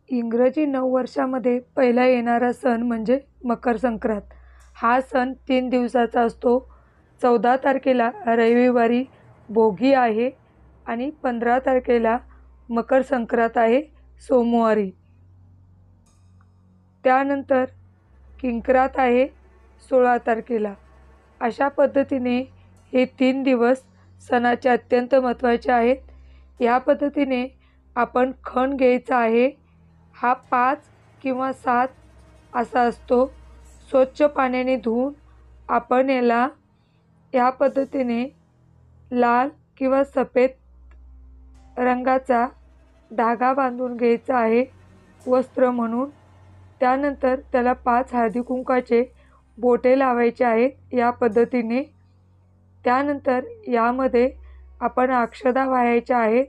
इंग्रजी नववर्षामध्ये पहिला येणारा सण म्हणजे मकर संक्रांत. हा सण 3 दिवसाचा असतो. 14 तारखेला रविवारी भोगी आहे आणि 15 तारखेला मकर संक्रांत आहे सोमवारी. त्यानंतर किंक्रात आहे 16 तारखेला. अशा पद्धतीने हे 3 दिवस सणाचे अत्यंत महत्त्वाचे आहेत. या पद्धतीने आपण खण घ्यायचा आहे. हा 5 किंवा 7 असा असतो. स्वच्छ पाण्याने धुवून आपण या पद्धतीने लाल किंवा सफेद रंगाचा धागा बांधून घ्यायचा आहे वस्त्र म्हणून. त्यानंतर त्याला 5 हळदी कुंकाचे बोटे लावायचे आहेत या पद्धतीने. त्यानंतर यामध्ये आपण अक्षदा वाहायच्या आहेत.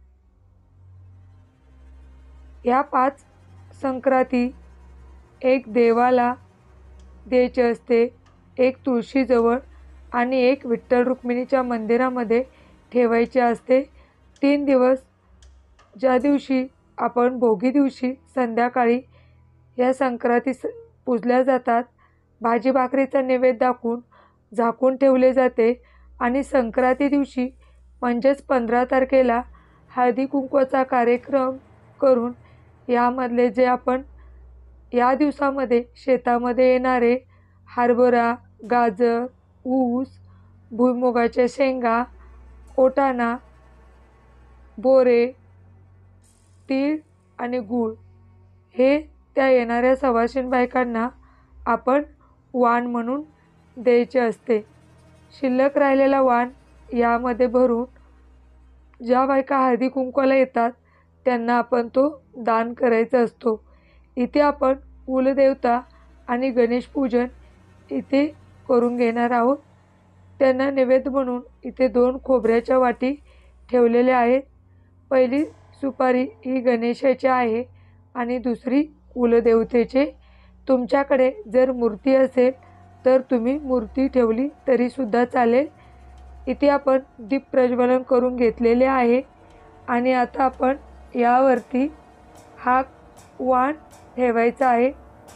या 5 संक्रांती एक देवाला द्यायची असते, एक तुळशीजवळ आणि एक विठ्ठल रुक्मिणीच्या मंदिरामध्ये ठेवायची असते. 3 दिवस ज्या दिवशी आपण भोगी दिवशी संध्याकाळी या संक्रांती पूजल्या जातात. भाजी भाकरीचा नैवेद्य दाखवून झाकून ठेवले जाते आणि संक्रांती दिवशी म्हणजेच 15 तारखेला हळदी कुंकवाचा कार्यक्रम करून यामधले जे आपण या दिवसामध्ये शेतामध्ये येणारे हरभरा, गाजर, ऊस, भुईमुगाच्या शेंगा, ओटाणा, बोरे, तीळ आणि गूळ हे त्या येणाऱ्या सवाशीण बायकांना आपण वाण म्हणून द्यायचे असते. शिल्लक राहिलेला वाण यामध्ये भरून ज्या बायका हळदी कुंकवाला येतात त्यांना आपण तो दान करायचा असतो. इथे आपण कुलदेवता आणि गणेश पूजन इथे करून घेणार आहोत. त्यांना नैवेद्य म्हणून इथे 2 खोबऱ्याच्या वाटी ठेवलेल्या आहेत. पहिली सुपारी ही गणेशाची आहे आणि दुसरी कुलदेवतेचे. तुमच्याकडे जर मूर्ती असेल तर तुम्ही मूर्ती ठेवली तरीसुद्धा चालेल. इथे आपण दीप प्रज्वलन करून घेतलेले आहे आणि आता आपण यावरती हा वाण ठेवायचा आहे.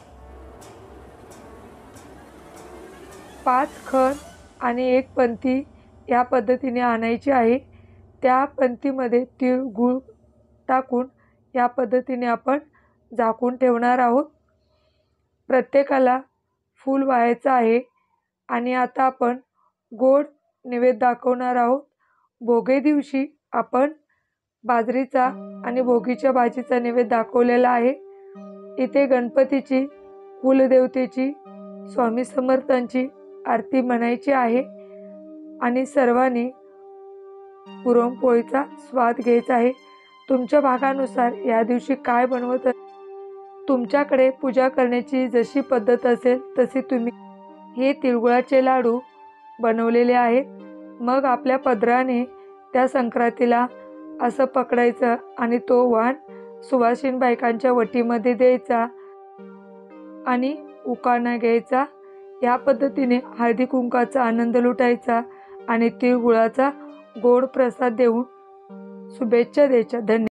5 खण आणि 1 पंती या पद्धतीने आणायची आहे. त्या पंतीमध्ये तीळ गूळ टाकून या पद्धतीने आपण झाकून ठेवणार आहोत. प्रत्येकाला फूल वाहायचं आहे आणि आता आपण गोड नैवेद्य दाखवणार आहोत. भोगे दिवशी आपण बाजरीचा आणि भोगीच्या भाजीचा नैवेद्य दाखवलेला आहे. इथे गणपतीची, कुलदेवतेची, स्वामी समर्थांची आरती म्हणायची आहे आणि सर्वांनी पुरणपोळीचा स्वाद घ्यायचा आहे. तुमच्या भागानुसार या दिवशी काय बनवत तुमच्याकडे पूजा करण्याची जशी पद्धत असेल तशी तुम्ही हे तिळगुळाचे लाडू बनवलेले आहेत. मग आपल्या पदराने त्या संक्रांतीला असं पकडायचं आणि तो वाण सुवासिन बायकांच्या वटीमध्ये द्यायचा आणि उखाणा घ्यायचा. या पद्धतीने हळदी कुंकाचा आनंद लुटायचा आणि तिळगुळाचा गोड प्रसाद देऊन शुभेच्छा द्यायच्या. धन्यवाद.